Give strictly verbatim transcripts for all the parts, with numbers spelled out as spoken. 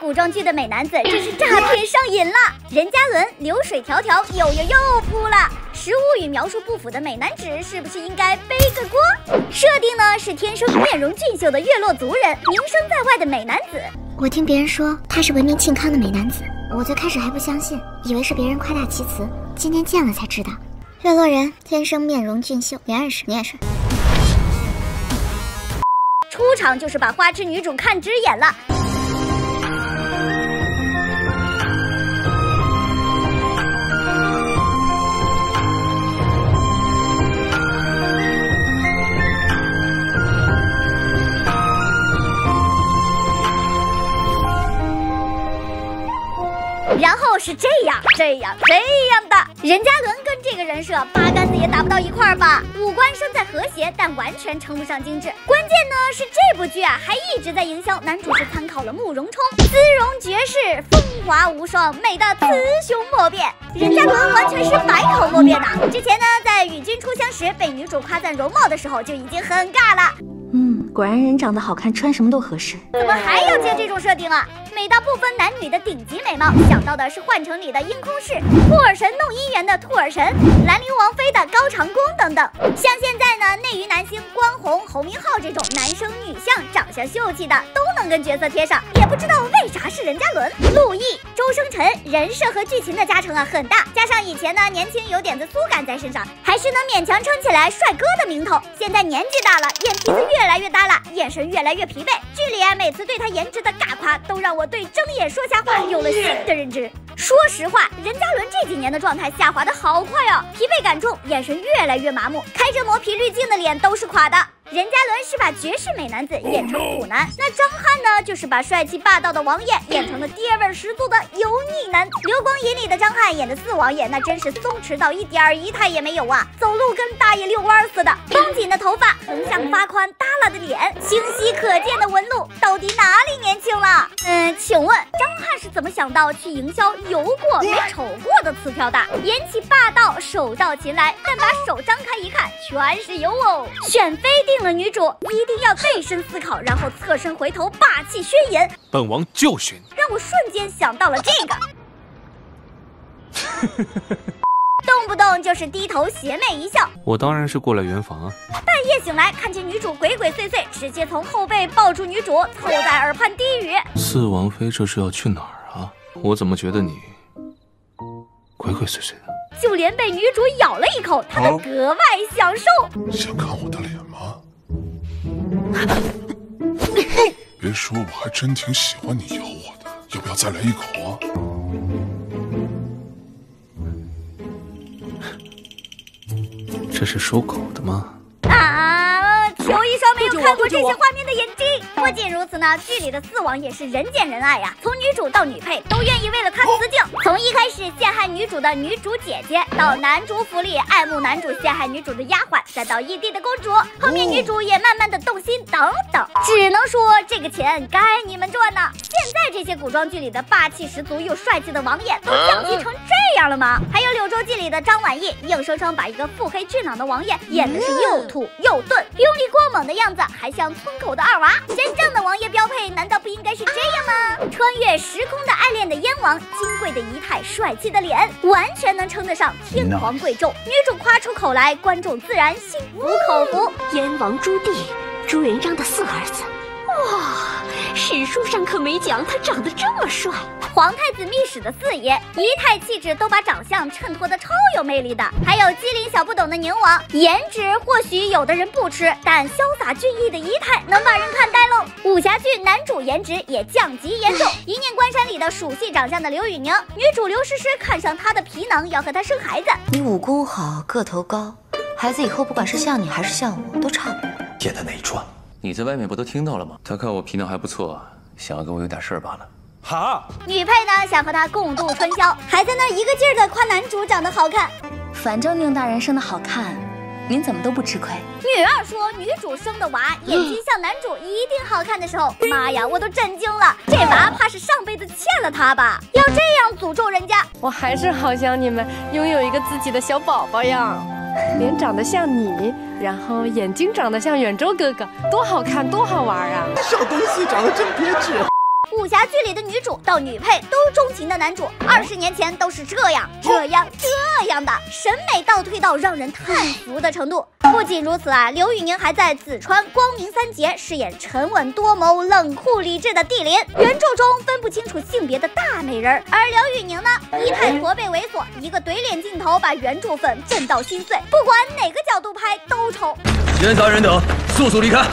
古装剧的美男子真是诈骗上瘾了。任嘉伦流水迢迢又又又扑了。实物与描述不符的美男子是不是应该背个锅？设定呢是天生面容俊秀的月落族人，名声在外的美男子。 我听别人说他是文明庆康的美男子，我最开始还不相信，以为是别人夸大其词，今天见了才知道。月落人天生面容俊秀，你认识你也是。 出场就是把花痴女主看直眼了。然后是这样这样这样的，任嘉伦跟这个人设八竿子也打不到一块儿吧。五官身材和谐，但完全称不上精致。关键呢是这部剧啊，还一直在营销男主是参考了慕容冲，姿容绝世，风华无双，美的雌雄莫辨。任嘉伦完全是百口莫辩的。之前呢，在与君初相识被女主夸赞容貌的时候，就已经很尬了。 嗯，果然人长得好看，穿什么都合适。 怎么还要接这种设定啊？美到不分男女的顶级美貌，想到的是《幻城》里的鹰空氏，兔儿神弄姻缘的兔儿神，兰陵王妃的高长恭等等。像现在呢，内娱男星关宏、侯明昊这种男生女相、长相秀气的，都能跟角色贴上。也不知道为啥是任嘉伦、陆毅、周生辰，人设和剧情的加成啊很大，加上以前呢年轻有点子苏感在身上，还是能勉强撑起来帅哥的名头。现在年纪大了，眼皮子越来越大了，眼神越来越疲惫。剧里啊每次对他颜值的尬夸，都让我对睁眼说瞎话有了新的认知。说实话，任嘉伦这几年的状态下滑的好快哦，疲惫感重，眼神越来越麻木，开着磨皮滤镜的脸都是垮的。任嘉伦是把绝世美男子演成苦男，那张翰呢，就是把帅气霸道的王爷演成了爹味十足的油腻男。流光引里的张翰演的四王爷，那真是松弛到一点仪态也没有啊，走路跟大爷遛弯似的，绷紧的头发，横向发宽耷拉的脸，清晰可见的纹路，到底哪里年轻了？嗯，请问张翰是怎么想到去营销油过没丑过的词条的？演起霸道，手到擒来，但把手张开一看，全是油哦。选妃定了女主，一定要对深思考，然后侧身回头，霸气宣言： 本王就选。 让我瞬间想到了这个。动不动就是低头邪魅一笑， 我当然是过来圆房啊。 半夜醒来，看见女主鬼鬼祟祟，直接从后背抱住女主，凑在耳畔低语： 四王妃这是要去哪儿啊？我怎么觉得你鬼鬼祟祟的？ 就连被女主咬了一口，他都格外享受。 想看我的脸吗？别说，我还真挺喜欢你咬我的，要不要再来一口啊？ 这是收口的吗？ 啊！求一双没有看过这些画面的眼睛。不仅如此呢，剧里的四王也是人见人爱呀、啊，从女主到女配都愿意为了他辞境。从一开始陷害女主的女主姐姐，到男主府里爱慕男主陷害女主的丫鬟，再到异地的公主，后面女主也慢慢的动心等等。只能说这个钱该你们赚呢。现在这些古装剧里的霸气十足又帅气的王爷都降级成这样了吗？还有《柳州记》里的张晚意，硬生生把一个腹黑俊朗的王爷演的是又土又钝，用力过猛的样子，还像村口的二娃。真正的王爷标配难道不应该是这样吗？穿越时空的爱恋的燕王，金贵的仪态，帅气的脸，完全能称得上天皇贵胄。女主夸出口来，观众自然心服口服。 燕王朱棣，朱元璋的四儿子。哇，史书上可没讲他长得这么帅。 皇太子密使的四爷，仪态气质都把长相衬托的超有魅力的。还有机灵小不懂的宁王，颜值或许有的人不吃，但潇洒俊逸的仪态能把人看呆喽。武侠剧男主颜值也降级严重，一念关山里的蜀系长相的刘宇宁，女主刘诗诗看上他的皮囊，要和他生孩子。 你武功好，个头高，孩子以后不管是像你还是像我，都差不多。 演的哪一出？你在外面不都听到了吗？他看我皮囊还不错，想要跟我有点事儿罢了。 哈， 女配呢想和他共度春宵，还在那一个劲儿的夸男主长得好看。 反正宁大人生的好看，您怎么都不吃亏。 女二说女主生的娃眼睛像男主一定好看的时候，妈呀，我都震惊了，这娃怕是上辈子欠了他吧？要这样诅咒人家， 我还是好想你们拥有一个自己的小宝宝呀。脸长得像你，然后眼睛长得像远州哥哥，多好看，多好玩啊！ 小东西长得真别致。 武侠剧里的女主到女配都钟情的男主，二十年前都是这样这样这样的，审美倒退到让人叹服的程度。不仅如此啊，刘宇宁还在紫川光明三杰饰演沉稳多谋、冷酷理智的帝林，原著中分不清楚性别的大美人。而刘宇宁呢，仪态驼背猥琐，一个怼脸镜头把原著粉震到心碎，不管哪个角度拍都丑。 闲杂人等，速速离开！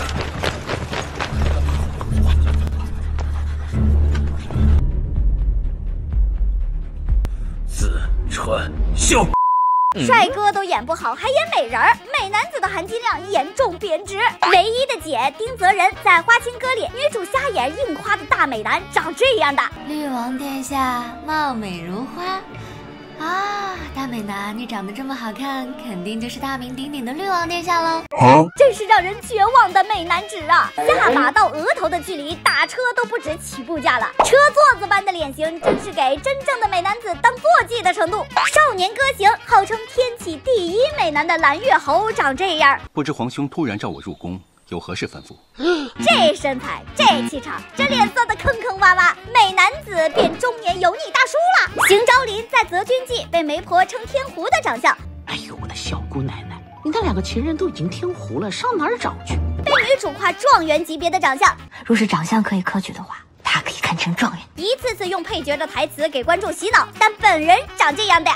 紫川秀。 帅哥都演不好，还演美人儿，美男子的含金量严重贬值。唯一的姐丁泽仁在《花青歌》里，女主瞎眼硬夸的大美男长这样的。 绿王殿下貌美如花啊，大美男，你长得这么好看，肯定就是大名鼎鼎的绿王殿下喽。 真是让人绝望的美男纸啊！下巴到额头的距离，打车都不止起步价了。车座子般的脸型，真是给真正的美男子当坐骑的程度。少年歌行，号称天启第一美男的蓝月侯长这样。 不知皇兄突然召我入宫，有何事吩咐？ 这身材，这气场，这脸色的坑坑洼洼，美男子变中年油腻大叔了。邢昭林在《择君记》被媒婆称天狐的长相。 哎呦，我的小姑奶奶，你那两个情人都已经天狐了，上哪儿找去？ 被女主夸状元级别的长相， 若是长相可以科举的话，他可以看成状元。 一次次用配角的台词给观众洗脑，但本人长这样的。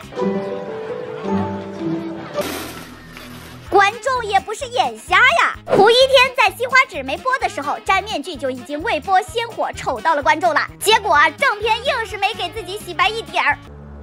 观众也不是眼瞎呀！胡一天在《西花纸》没播的时候，摘面具就已经未播先火丑到了观众了。结果啊，正片硬是没给自己洗白一点儿。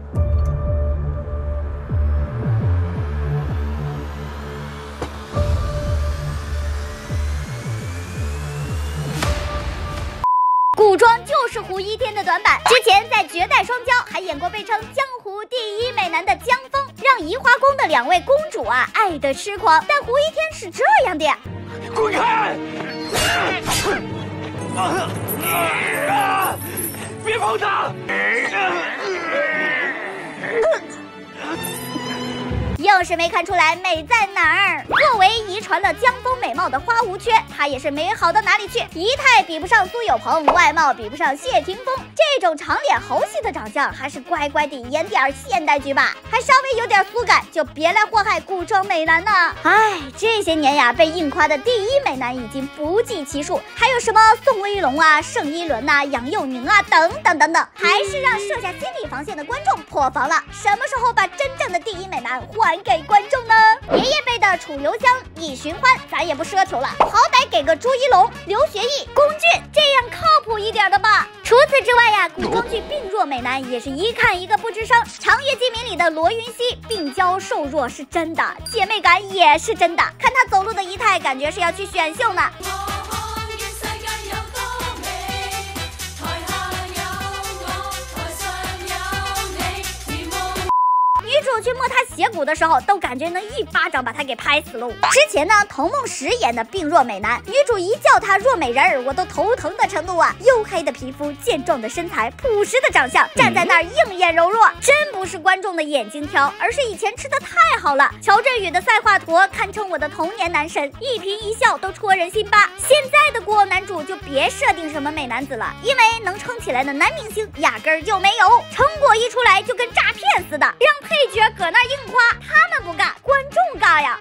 古装就是胡一天的短板。之前在《绝代双骄》还演过被称江湖第一美男的江峰，让宜华宫的两位公主啊爱得痴狂。但胡一天是这样的呀， 滚开！别碰他！ 硬是没看出来美在哪儿。作为遗传了江峰美貌的花无缺，她也是没好到哪里去。仪态比不上苏有朋，外貌比不上谢霆锋，这种长脸猴系的长相，还是乖乖地演点现代剧吧。还稍微有点肤感，就别来祸害古装美男呢。唉，这些年呀，被硬夸的第一美男已经不计其数，还有什么宋威龙啊、盛一伦呐、杨佑宁啊等等等等，还是让设下心理防线的观众破防了。什么时候把真正的第一美男还给观众呢？爷爷辈的楚留香、李寻欢，咱也不奢求了，好歹给个朱一龙、刘学义、龚俊，这样靠谱一点的吧。除此之外呀，古装剧病弱美男也是一看一个不吱声。《长夜烬明》里的罗云熙病娇瘦弱是真的，姐妹感也是真的。看她走路的仪态，感觉是要去选秀呢。女主去摸他斜骨的时候，都感觉能一巴掌把他给拍死喽。之前呢，童梦石演的病弱美男，女主一叫他弱美人儿，我都头疼的程度啊！黝黑的皮肤，健壮的身材，朴实的长相，站在那儿硬眼柔弱，真不是观众的眼睛挑，而是以前吃的太好了。乔振宇的赛华佗堪称我的童年男神，一颦一笑都戳人心巴。现在的国偶男主就别设定什么美男子了，因为能撑起来的男明星压根儿就没有，成果一出来就跟诈骗似的，让配角搁那硬夸，他们不尬，观众尬呀。